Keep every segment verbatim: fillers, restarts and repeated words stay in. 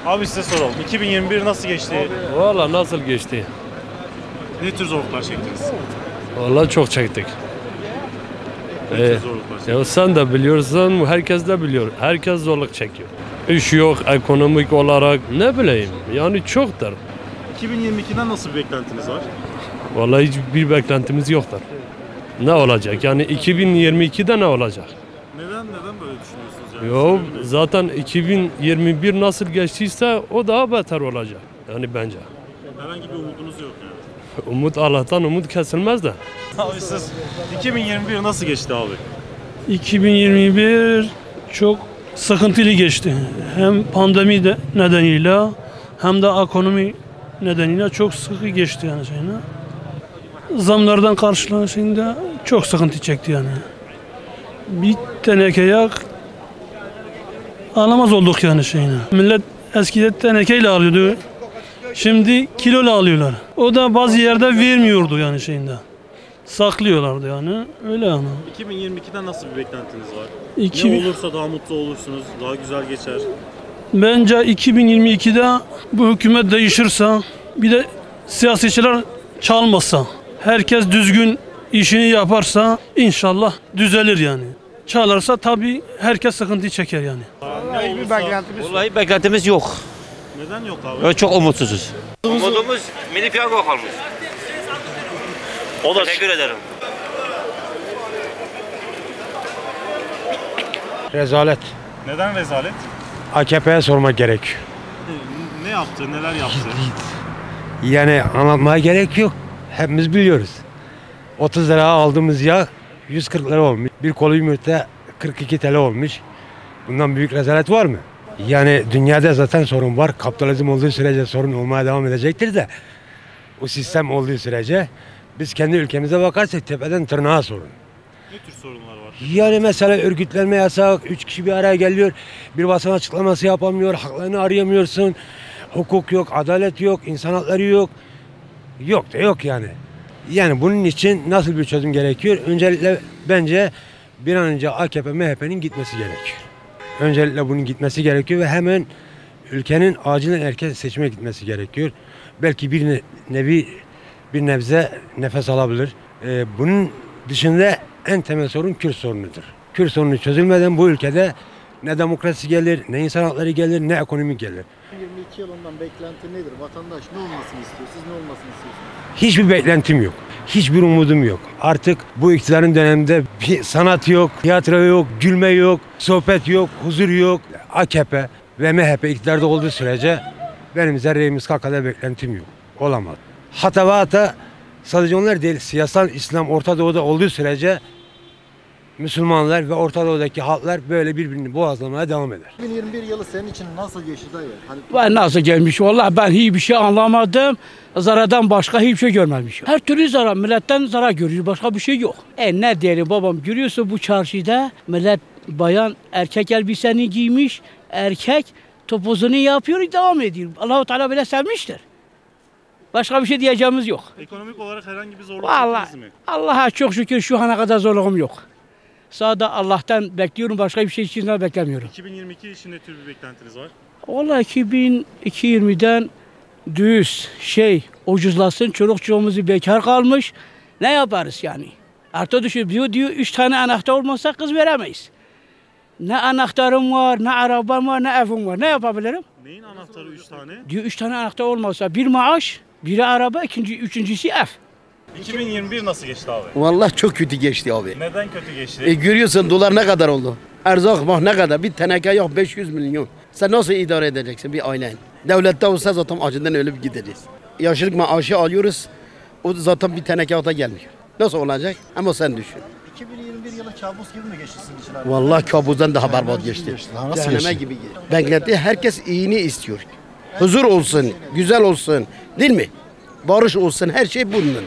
Abi size soralım. iki bin yirmi bir nasıl geçti? Valla nasıl geçti? Ne tür zorluklar çektiniz? Valla çok çektik. Ne Ee, tür zorluklar çektiniz? ya sen de biliyorsun, herkes de biliyor. Herkes zorluk çekiyor. İş yok, ekonomik olarak ne bileyim. Yani çoktur. iki bin yirmi ikiden nasıl bir beklentiniz var? Vallahi hiçbir beklentimiz yoktur. Ne olacak? Yani iki bin yirmi ikide ne olacak? Neden neden böyle düşünüyorsunuz yani? Yo, Sebebi ne? zaten iki bin yirmi bir nasıl geçtiyse o daha beter olacak. Yani bence. Herhangi bir umudunuz yok yani. Umut Allah'tan umut kesilmez de. Abi siz iki bin yirmi bir nasıl geçti abi? iki bin yirmi bir çok sıkıntılı geçti. Hem pandemi de nedeniyle hem de ekonomi nedeniyle çok sıkı geçti yani şeyine. Zamlardan karşılaşınca çok sıkıntı çekti yani. Bir teneke yak alamaz olduk yani şeyine. Millet eskiden tenekeyle alıyordu. Şimdi kiloyla alıyorlar. O da bazı yerde vermiyordu yani şeyinde. Saklıyorlardı yani. Öyle yani. iki bin yirmi ikiden nasıl bir beklentiniz var? İki- Ne olursa daha mutlu olursunuz, daha güzel geçer. Bence iki bin yirmi ikide bu hükümet değişirse, bir de siyasetçiler çalmasa, herkes düzgün işini yaparsa inşallah düzelir yani. Çalarsa tabii herkes sıkıntı çeker yani. Ne olursa... Vallahi beklentimiz yok. Neden yok abi? Böyle çok umutsuzuz. Umudumuz milli piyango kalmış. O da Teşekkür ederim. Rezalet. neden rezalet? A K P'ye sormak gerek. Ne yaptı, neler yaptı? Yani anlatmaya gerek yok. Hepimiz biliyoruz. otuz lira aldığımız yağ yüz kırk lira olmuş. Bir kolu yumurta kırk iki T L olmuş. Bundan büyük rezalet var mı? Yani dünyada zaten sorun var. Kapitalizm olduğu sürece sorun olmaya devam edecektir de o sistem olduğu sürece biz kendi ülkemize bakarsak tepeden tırnağa sorun. Ne tür sorunlar var? Yani mesela örgütlenme yasak, üç kişi bir araya geliyor, bir basın açıklaması yapamıyor, haklarını arayamıyorsun, hukuk yok, adalet yok, insan hakları yok, yok da yok yani. Yani bunun için nasıl bir çözüm gerekiyor? Öncelikle bence bir an önce A K P M H P'nin gitmesi gerekiyor. Öncelikle bunun gitmesi gerekiyor ve hemen ülkenin acilen erken seçime gitmesi gerekiyor. Belki bir ne- nevi bir nebze nefes alabilir. Ee, bunun dışında en temel sorun Kürt sorunudur. Kürt sorunu çözülmeden bu ülkede ne demokrasi gelir, ne insan hakları gelir, ne ekonomi gelir. yirmi iki yılından beklenti nedir? Vatandaş ne olmasını istiyor? Siz ne olmasını istiyorsunuz? Hiçbir beklentim yok. Hiçbir umudum yok. Artık bu iktidarın döneminde bir sanat yok, tiyatro yok, gülme yok, sohbet yok, huzur yok. A K P ve M H P iktidarda olduğu sürece benim zerremiz kadar beklentim yok. Olamaz. Hatta ve hatta sadece onlar değil, siyasal İslam Orta Doğu'da olduğu sürece Müslümanlar ve Orta Doğu'daki halklar böyle birbirini boğazlamaya devam eder. iki bin yirmi bir yılı senin için nasıl geçti dayı? Hani Ben nasıl gelmiş? Vallahi ben hiçbir şey anlamadım. Zarardan başka hiçbir şey görmemişim. Her türlü zarar, milletten zarar görüyor. Başka bir şey yok. E ne diyelim babam, görüyorsun bu çarşıda millet bayan erkek elbiseni giymiş. Erkek topuzunu yapıyor, devam ediyor. Allah-u Teala böyle sevmiştir. Başka bir şey diyeceğimiz yok. Ekonomik olarak herhangi bir zorluk Vallahi çektiniz mi? Allah'a çok şükür şu ana kadar zorluğum yok. Sağda Allah'tan bekliyorum, başka bir şey için de beklemiyorum. iki bin yirmi iki için ne tür bir beklentiniz var? Vallahi iki bin yirmiden düz şey ucuzlasın, çoluk çocuğumuzu bekar kalmış. Ne yaparız yani? Artı düşün diyor, diyor üç tane anahtar olmasa kız veremeyiz. Ne anahtarım var, ne arabam var, ne evim var. Ne yapabilirim? Neyin anahtarı üç tane? Diyor üç tane anahtar olmasa bir maaş, biri araba, ikinci, üçüncüsü ev. iki bin yirmi bir nasıl geçti abi? Vallahi çok kötü geçti abi. Neden kötü geçti? E görüyorsun dolar ne kadar oldu? Erzak bak ne kadar? Bir teneke yok beş yüz milyon. Sen nasıl idare edeceksin bir ailen? Devlette olsa zaten acından ölüp gideriz. Yaşlılık maaşı alıyoruz. O zaten bir teneke ata gelmiyor. Nasıl olacak? Ama sen düşün. iki bin yirmi bir yılı kabus gibi mi geçti sizin için abi? Vallahi kabuzdan daha berbat gibi geçti. geçti. Ha, nasıl Cehenneme geçti? gibi geçti. Beklenti herkes iyini istiyor. Huzur olsun, güzel olsun. Değil mi? Barış olsun, her şey bundandır.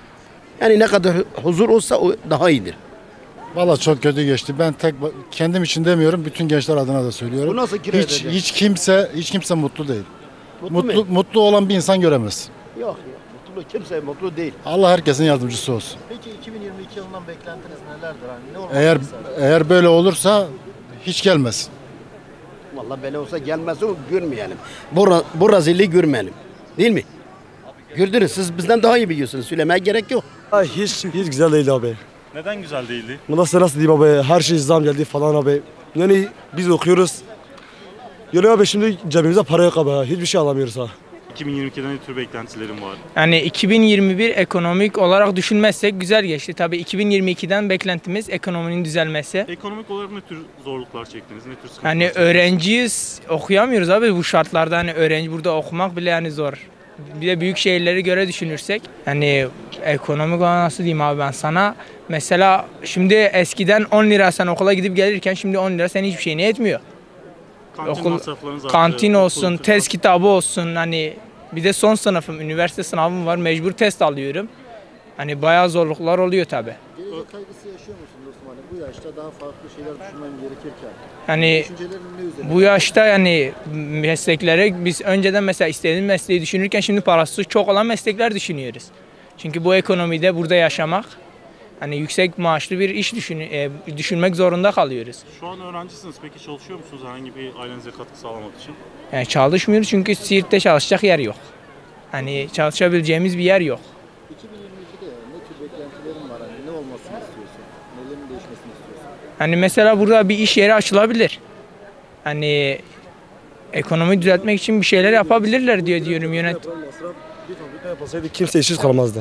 Yani ne kadar huzur olsa o daha iyidir. Valla çok kötü geçti. Ben tek kendim için demiyorum, bütün gençler adına da söylüyorum. Bu nasıl kire hiç, edecek? hiç kimse hiç kimse mutlu değil. Mutlu, Mutlu mu? mutlu olan bir insan göremez. Yok yok. Mutlu kimse mutlu değil. Allah herkesin yardımcısı olsun. Peki iki bin yirmi iki yılından beklentiniz nelerdir? Hani ne olmak Eğer istersiniz? eğer böyle olursa hiç gelmez. Allah böyle olsa gelmesin görmeyelim. Bu, ra- bu rezilliği görmeyelim. Değil mi? Gördünüz siz bizden daha iyi biliyorsunuz. Söylemeye gerek yok. Hiç hiç güzel değil abi. Neden güzel değildi? Nasıl nasıl diyeyim abi, her şey zam geldi falan abi. Yani biz okuyoruz. Yani abi şimdi cebimize para yok abi, hiçbir şey alamıyoruz ha. iki bin yirmi ikiden ne tür beklentilerim var? Yani iki bin yirmi bir ekonomik olarak düşünmezsek güzel geçti. Tabii iki bin yirmi ikiden beklentimiz ekonominin düzelmesi. Ekonomik olarak ne tür zorluklar çektiniz? Ne tür sıkıntılar Yani çektiniz? öğrenciyiz, okuyamıyoruz abi bu şartlarda. Hani öğrenci burada okumak bile yani zor. Bir de büyük şehirlere göre düşünürsek, yani ekonomik olarak nasıl diyeyim abi ben sana, mesela şimdi eskiden on lira sen okula gidip gelirken şimdi on lira senin hiçbir şeyine yetmiyor. Kantin Okul, masraflarınız arttı, kantin okul olsun, tıpa- test kitabı olsun, hani bir de son sınıfım, üniversite sınavım var, mecbur test alıyorum. Hani bayağı zorluklar oluyor tabi. Gelecek kaygısı yaşıyor musun dostum? Hani bu yaşta daha farklı şeyler düşünmen gerekirken. Hani Düşüncelerin ne üzerine? bu yaşta yani mesleklere biz önceden mesela istediğimiz mesleği düşünürken şimdi parası çok olan meslekler düşünüyoruz. Çünkü bu ekonomide burada yaşamak, hani yüksek maaşlı bir iş düşün, e, düşünmek zorunda kalıyoruz. Şu an öğrencisiniz. Peki çalışıyor musunuz herhangi bir ailenize katkı sağlamak için? Yani çalışmıyoruz çünkü Siirt'te çalışacak yer yok. Hani çalışabileceğimiz bir yer yok. iki bin yirmi ikide ne tür beklentilerin var? Hani ne olmasını istiyorsun? Nelerin değişmesini istiyorsun? Hani mesela burada bir iş yeri açılabilir. Hani ekonomi düzeltmek için bir şeyler yapabilirler diye diyorum yönet. Masraf bir fabrika yapılsaydı kimse işsiz kalmazdı.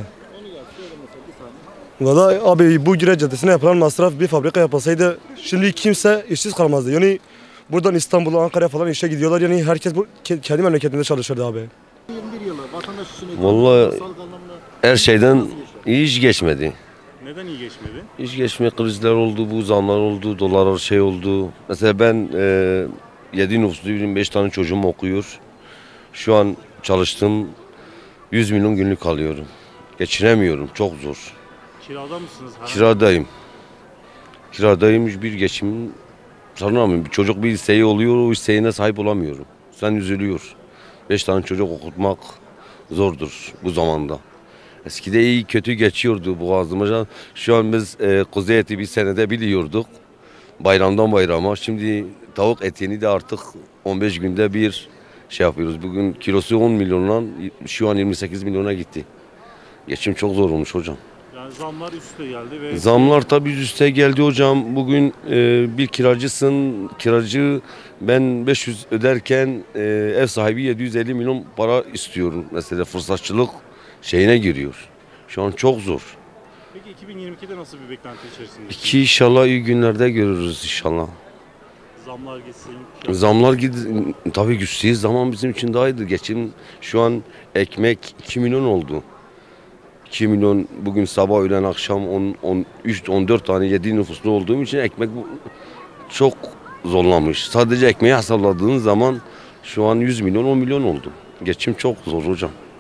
Valla abi bu Güreç Caddesi'ne yapılan masraf bir fabrika yapılsaydı şimdi kimse işsiz kalmazdı. Yani buradan İstanbul'a, Ankara'ya falan işe gidiyorlar. Yani herkes bu ke- kendi memleketinde çalışırdı abi. yirmi bir yılı vatandaş için Vallahi ekonomik, sağlık anlamında her şeyden nasıl geçiyor? iyi iş geçmedi. Neden iyi geçmedi? İş geçme krizler oldu, bu zamlar oldu, dolar şey oldu. Mesela ben e, yedi nüfusluyum, beş tane çocuğum okuyor. Şu an çalıştım, yüz milyon günlük alıyorum. Geçinemiyorum, çok zor. Kirada mısınız? Herhangi- Kiradayım. Kiradayım, bir geçim sanamıyorum. Bir çocuk bir isteği oluyor, o isteğine sahip olamıyorum. Sen üzülüyor. Beş tane çocuk okutmak zordur bu zamanda. Eskide iyi kötü geçiyordu boğazımıza. Şu an biz e, kuzu eti bir senede biliyorduk. Bayramdan bayrama. Şimdi tavuk etini de artık on beş günde bir şey yapıyoruz. Bugün kilosu on milyondan şu an yirmi sekiz milyona gitti. Geçim çok zor olmuş hocam. Yani zamlar üste geldi ve Zamlar tabii yüz üste geldi hocam. Bugün e, bir kiracısın, kiracı ben beş yüz öderken e, ev sahibi yedi yüz elli milyon para istiyorum. Mesela fırsatçılık şeyine giriyor. Şu an çok zor. Peki iki bin yirmi ikide nasıl bir beklenti içerisindesiniz? İki inşallah iyi günlerde görürüz inşallah. Zamlar gitsin. Zamlar gid tabii güçlüyüz. Zaman bizim için daha iyiydi. Geçim şu an ekmek iki milyon oldu. iki milyon bugün sabah öğlen akşam on, on üç on dört tane yedi nüfuslu olduğum için ekmek bu- çok zorlamış. Sadece ekmeği hesapladığın zaman şu an yüz milyon on milyon oldu. Geçim çok zor hocam.